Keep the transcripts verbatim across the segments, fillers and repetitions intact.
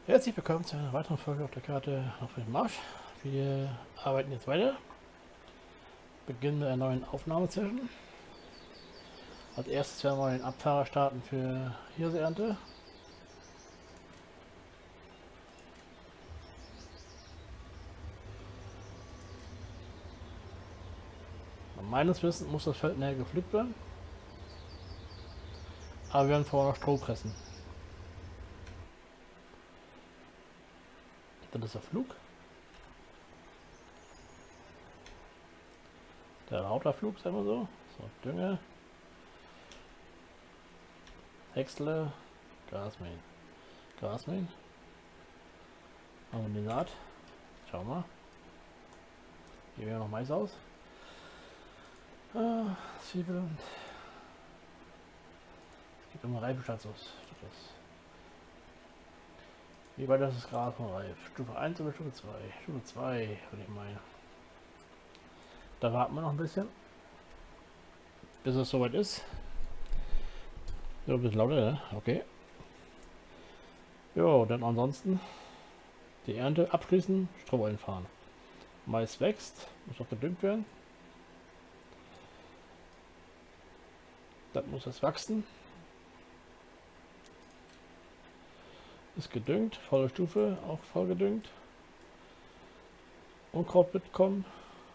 Herzlich willkommen zu einer weiteren Folge auf der Karte auf dem Marsch. Wir arbeiten jetzt weiter. Beginnen mit einer neuen Aufnahmesession. Als erstes werden wir den Abfahrer starten für Hirseernte. Meines Wissens muss das Feld näher gepflückt werden. Aber wir werden vorher noch Stroh pressen. Das ist der Flug. Der Rauterflug, sagen wir so. So, Dünger. Häcksle. Grasmähen. Grasmähen. Machen wir die Naht. Schauen wir mal. Hier wäre noch Mais aus. Ah, Zwiebeln. Es gibt immer Reifestandslos. Wie weit ist das Gras von reif? Stufe eins oder Stufe zwei? Stufe zwei, würde ich meinen. Da warten wir noch ein bisschen, bis es soweit ist. So, ein bisschen lauter, ne? Okay. Jo, dann ansonsten die Ernte abschließen, Stroh einfahren. Mais wächst, muss noch gedüngt werden. Das muss jetzt wachsen. Ist gedüngt, volle Stufe, auch voll gedüngt. Unkraut wird kommen.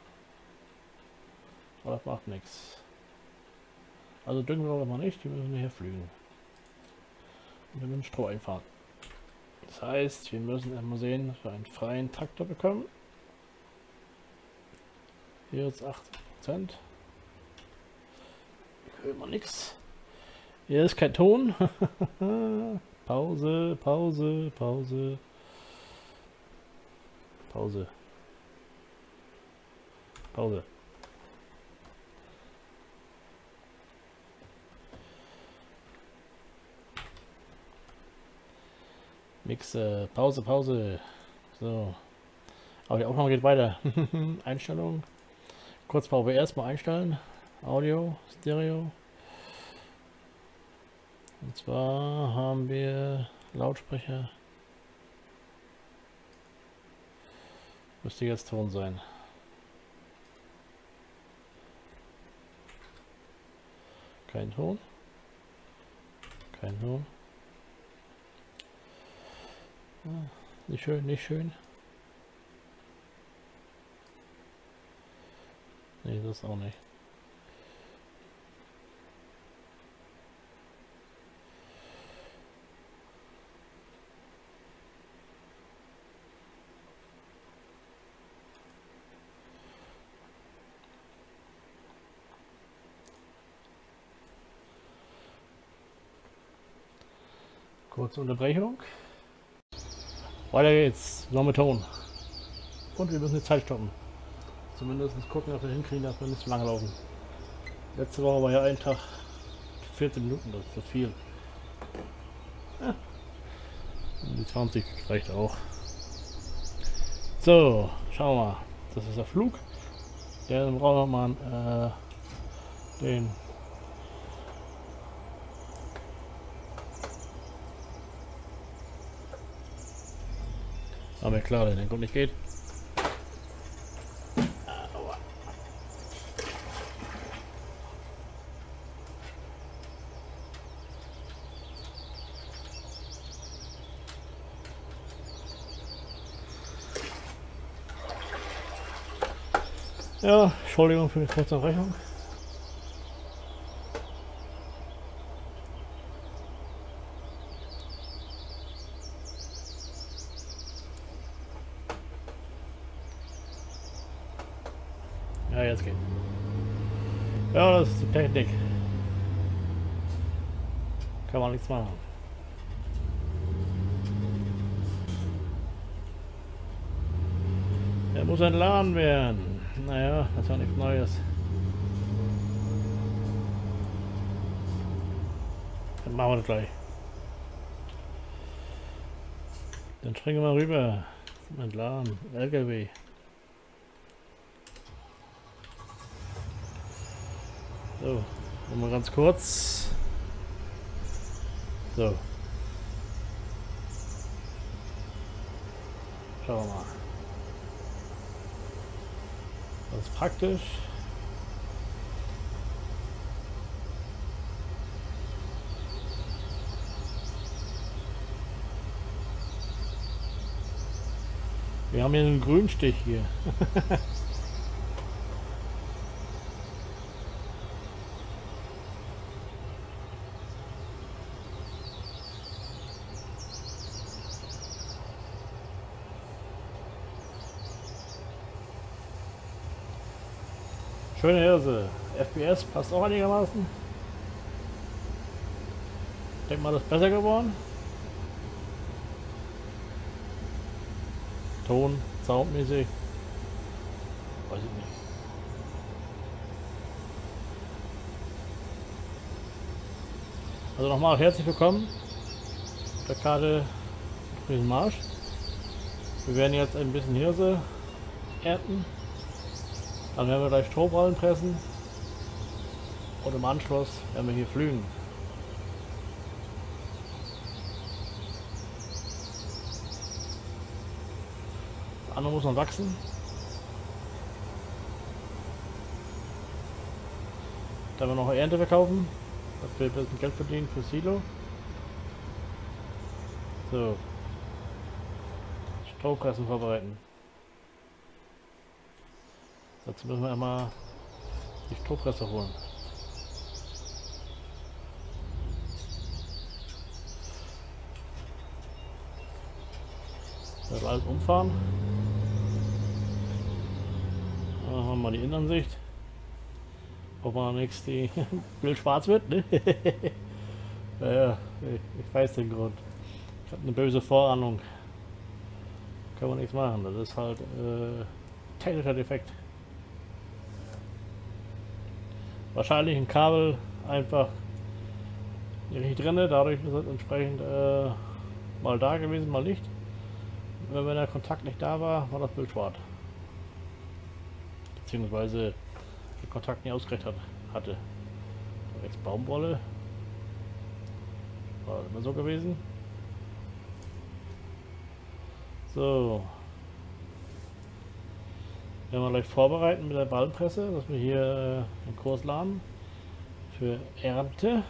Aber das macht nichts. Also düngen wir aber nicht, die müssen hier flügen. Und wir müssen Stroh einfahren. Das heißt, wir müssen einmal sehen, dass wir einen freien Traktor bekommen. Hier ist achtzig Prozent. Ich höre mal nichts. Hier ist kein Ton. Pause, Pause, Pause. Pause. Pause. Nix, äh, Pause, Pause. So. Aber die Aufnahme geht weiter. Einstellung. Kurz V W erstmal einstellen. Audio, Stereo. Und zwar haben wir Lautsprecher. Müsste jetzt Ton sein. Kein Ton. Kein Ton. Ah, nicht schön, nicht schön. Nee, das auch nicht. Kurze Unterbrechung. Weiter geht's. Noch mit Ton. Und wir müssen die Zeit stoppen. Zumindest gucken, ob wir hinkriegen, dass wir nicht zu lange laufen. Letzte Woche war ja ein Tag vierzehn Minuten, das ist zu viel. Ja. Die zwanzig reicht auch. So, schauen wir mal. Das ist der Flug. Der dann brauchen wir mal äh, den aber klar, der Grund nicht geht. Ja, Entschuldigung für die kurze Unterbrechung. Ja, jetzt geht. Ja, das ist die Technik. Kann man nichts machen. Er muss entladen werden. Naja, das ist ja nichts Neues. Dann machen wir das gleich. Dann springen wir rüber zum Entladen. L K W. So, nochmal ganz kurz. So. Schauen wir mal. Das ist praktisch. Wir haben hier einen Grünstich hier. Schöne Hirse. F P S passt auch einigermaßen. Ich denke mal, das ist besser geworden. Ton, soundmäßig. Weiß ich nicht. Also nochmal herzlich willkommen auf der Karte Marsch. Wir werden jetzt ein bisschen Hirse ernten. Dann werden wir gleich Strohballen pressen. Und im Anschluss werden wir hier pflügen. Das andere muss noch wachsen. Dann werden wir noch Ernte verkaufen, dass wir ein bisschen Geld verdienen für Silo. So. Strohpressen vorbereiten. Dazu müssen wir einmal die Strohpresse holen. Das alles umfahren. Dann machen wir mal die Innenansicht. Ob man nichts die Bild schwarz wird, ne? Naja, ich weiß den Grund. Ich habe eine böse Vorahnung. Kann man nichts machen. Das ist halt äh, technischer Defekt. Wahrscheinlich ein Kabel einfach nicht richtig drin, dadurch ist es entsprechend äh, mal da gewesen, mal nicht. Wenn der Kontakt nicht da war, war das Bild schwarz. Beziehungsweise der Kontakt nicht ausgerichtet hat, hatte. Jetzt Baumwolle. War immer so gewesen. So. Werden wir gleich vorbereiten mit der Ballenpresse, dass wir hier äh, einen Kurs laden für Ernte.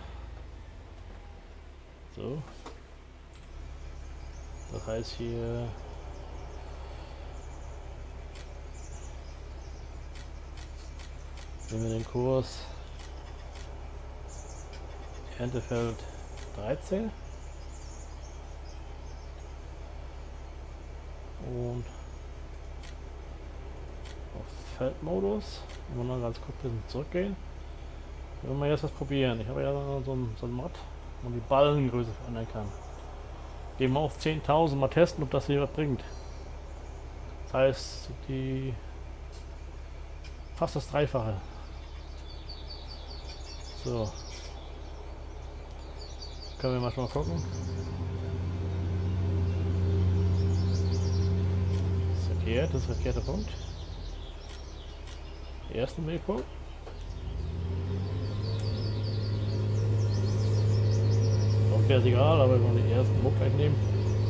So. Das heißt hier nehmen wir den Kurs Erntefeld dreizehn und auf Feldmodus. Wir wollen ganz kurz ein bisschen zurückgehen. Wir wollen mal jetzt was probieren. Ich habe ja so ein, so ein Mod, wo man die Ballengröße verändern kann. Gehen wir auf zehntausend, mal testen, ob das hier was bringt. Das heißt, die fast das Dreifache. So. Können wir mal schon mal gucken. Das ist verkehrt, das ist der verkehrte Punkt. Ersten Wegpunkt. Sonst wäre es egal, aber wir wollen den ersten Punkt gleich nehmen.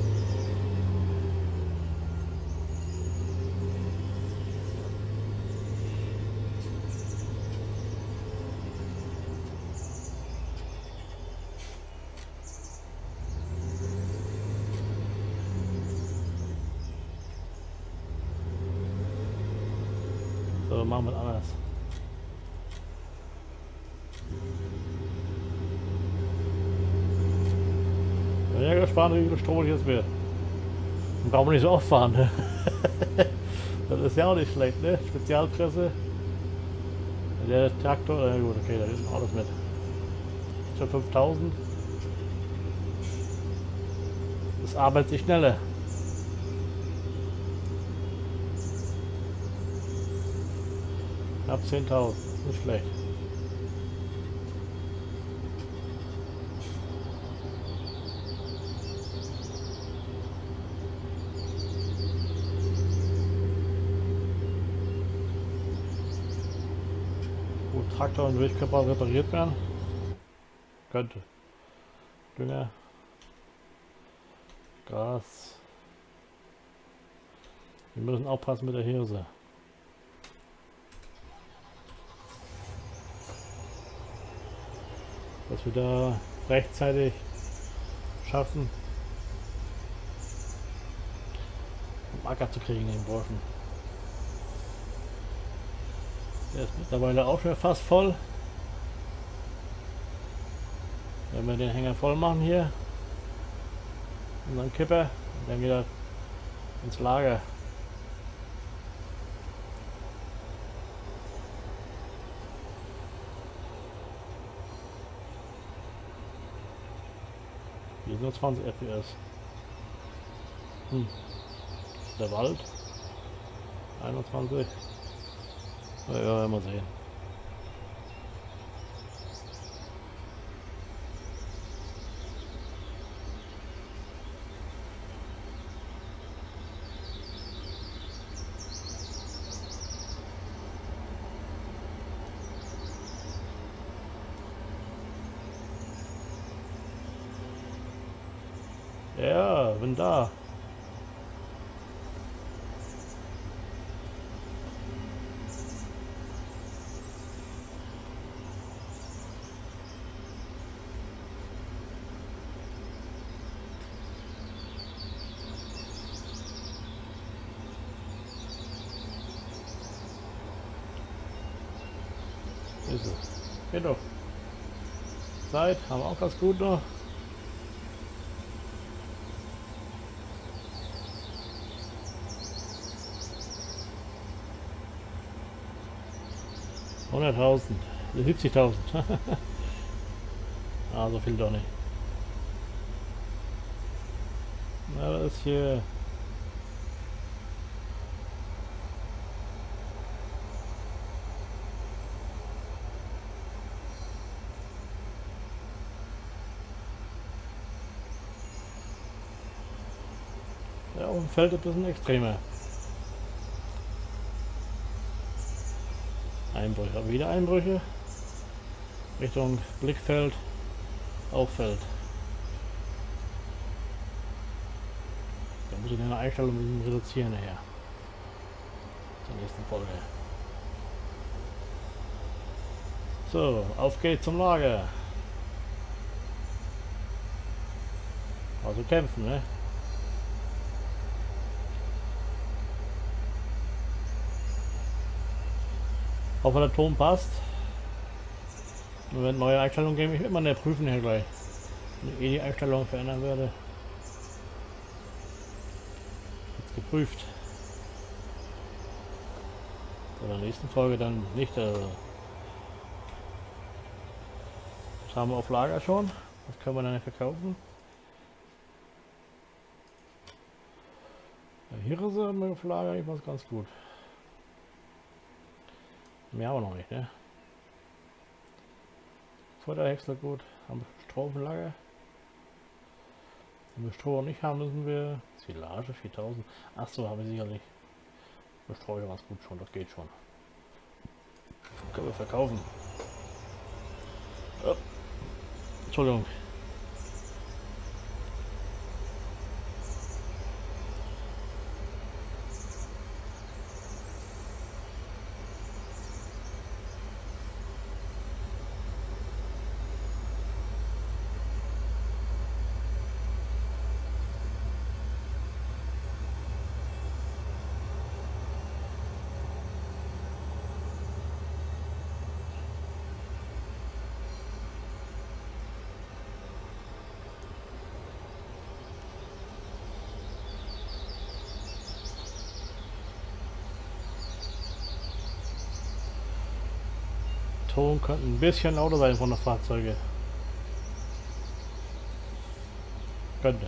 So, machen wir es anders. Ich bin ja gespannt, wie viel Strom ich jetzt wird. Dann brauchen wir nicht so oft fahren. Ne? Das ist ja auch nicht schlecht, ne? Spezialpresse. Der Traktor, na gut, okay, da ist noch alles mit. Schon fünftausend. Das arbeitet sich schneller. Knapp zehntausend, nicht schlecht. Gut, Traktor und Durchkörper repariert werden. Könnte. Dünger. Gas. Wir müssen aufpassen mit der Hirse. Dass wir da rechtzeitig schaffen, um Acker zu kriegen, den Burschen. Der ist mittlerweile auch schon fast voll. Wenn wir den Hänger voll machen hier, unseren Kipper, und dann wieder ins Lager. Hier ist nur zwanzig F P S. Hm. Das ist der Wald. einundzwanzig. Na ja, mal sehen. Ja, bin da. Ist es. Geht doch. Zeit haben wir auch ganz gut noch. hunderttausend, siebzigtausend. Ah, so viel doch nicht. Na, das ist hier. Ja, auf dem Feld ein bisschen extremer. Einbrüche, aber wieder Einbrüche Richtung Blickfeld, Auffeld. Da muss ich eine Einstellung ein bisschen reduzieren nachher. Zur nächsten Folge. So, auf geht's zum Lager. Also kämpfen, ne? Hoffe, der Ton passt. Und wenn neue Einstellungen geben, ich will mal prüfen hier gleich. Wenn ich eh die Einstellung verändern werde. Jetzt geprüft. In der nächsten Folge dann nicht. Also. Das haben wir auf Lager schon. Das können wir dann nicht verkaufen. Ja, hier ist er auf Lager, ich weiß ganz gut. Mehr aber noch nicht, ne? Futterhäcksler gut, haben wir Stroh auf dem Lager. Wenn wir Stroh nicht haben, müssen wir Silage viertausend. Achso, habe ich sicherlich. Wir streuen ganz gut schon, das geht schon. Können wir verkaufen. Oh. Entschuldigung. Ton könnte ein bisschen lauter sein von der Fahrzeuge. Könnte.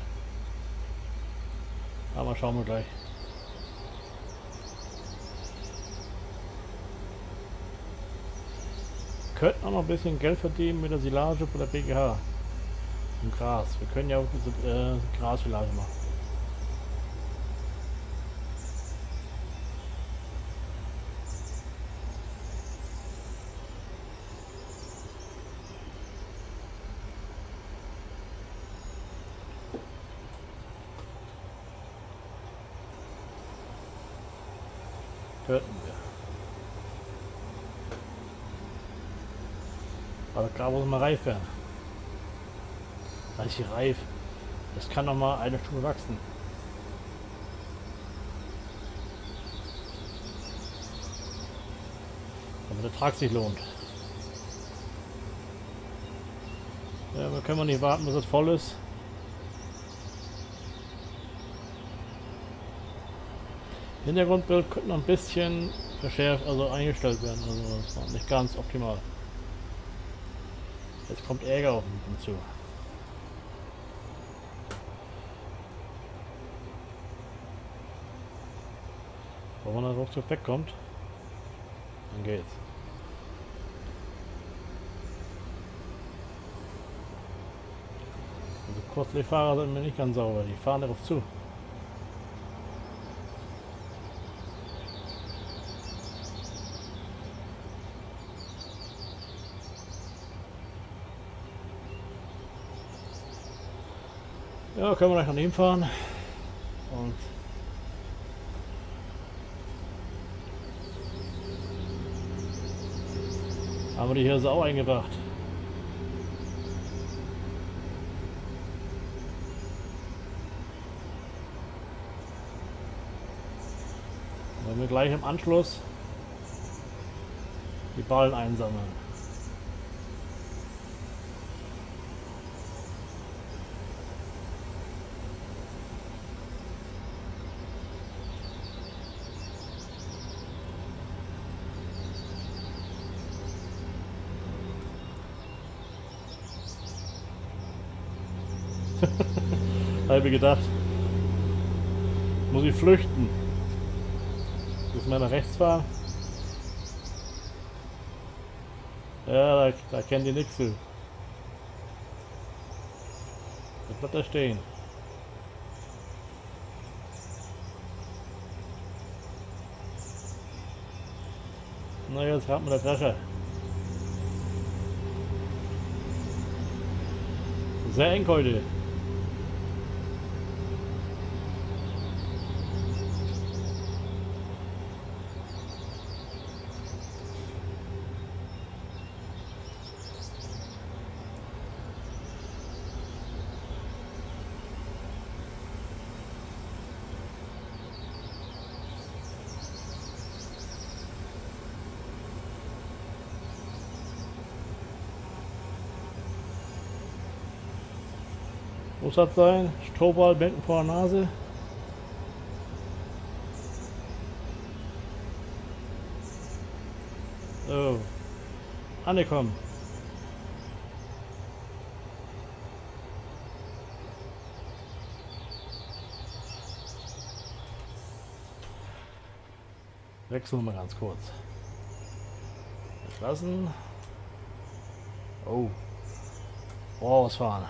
Aber schauen wir gleich. Könnten auch noch ein bisschen Geld verdienen mit der Silage von der B G H. Im Gras. Wir können ja auch diese äh, Grassilage machen. Könnten wir. Aber gerade muss mal reif werden. Richtig reif. Das kann noch mal eine Stunde wachsen. Damit der Trag sich lohnt. Ja, wir können wir nicht warten, bis es voll ist. Hintergrundbild könnte noch ein bisschen verschärft, also eingestellt werden. Also das war nicht ganz optimal. Jetzt kommt Ärger auf uns zu. Aber wenn er ruckzuck wegkommt, dann geht's. Also Kurzlichtfahrer sind mir nicht ganz sauber, die fahren darauf zu. Ja, können wir gleich an ihm fahren und haben wir die hier Sau eingebracht. Wenn wir gleich im Anschluss die Ballen einsammeln. Habe ich gedacht, muss ich flüchten. Bis wir nach rechts fahren. Ja, da, da kennt ihr nichts zu. Da bleibt er stehen. Na, jetzt raten wir der Drescher. Sehr eng heute. Muss das sein? Strohball, Becken vor der Nase. So. Angekommen. Wechseln wir mal ganz kurz. Lassen. Oh. Rausfahren.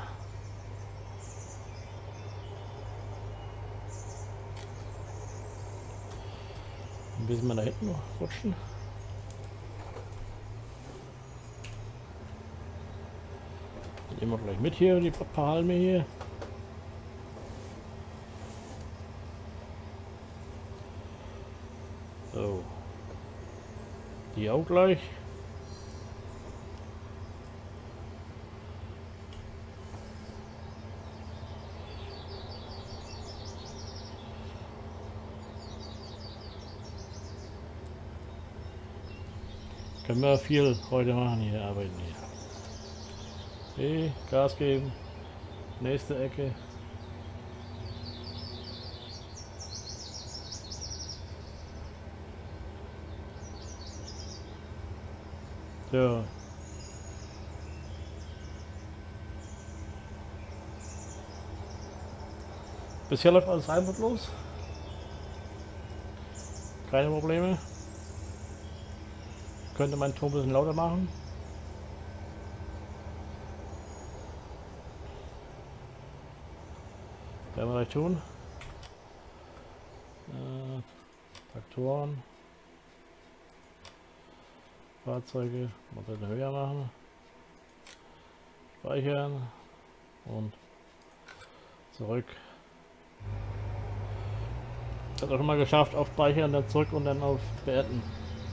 Ein bisschen mal da hinten noch rutschen. Dann nehmen wir gleich mit hier, die paar Halme hier. So. Die auch gleich. Können wir viel heute machen hier, arbeiten hier. Okay, Gas geben. Nächste Ecke. So. Bisher läuft alles reibungslos. Keine Probleme. Könnte mein Ton ein bisschen lauter machen. Werden wir gleich tun. Äh, Traktoren. Fahrzeuge. Mal ein bisschen höher machen. Speichern. Und zurück. Ich habe auch schon mal geschafft, auf Speichern, dann zurück und dann auf Beenden.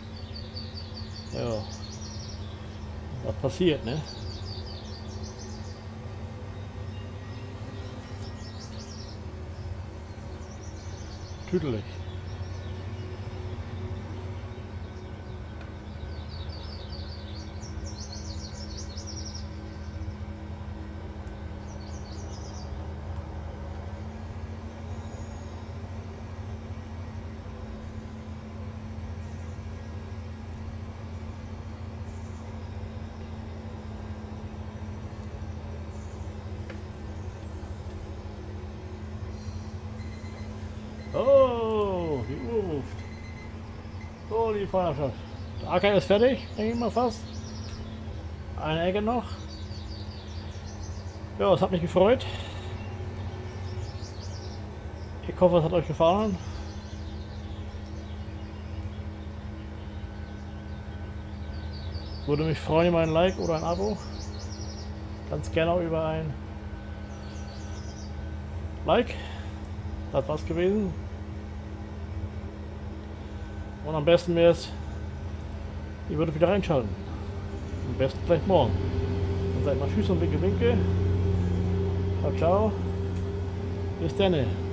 Ja. Was passiert, ne? Tüdelig. Oh, die Uhr ruft. So, die Feuerschaft. Der Acker ist fertig, denke ich mal fast. Eine Ecke noch. Ja, es hat mich gefreut. Ich hoffe, es hat euch gefallen. Würde mich freuen über ein Like oder ein Abo. Ganz gerne auch über ein Like. Das war's gewesen. Und am besten wäre es, ihr würdet wieder reinschalten. Am besten gleich morgen. Dann seid mal tschüss und winke winke. Ciao, ciao. Bis dann.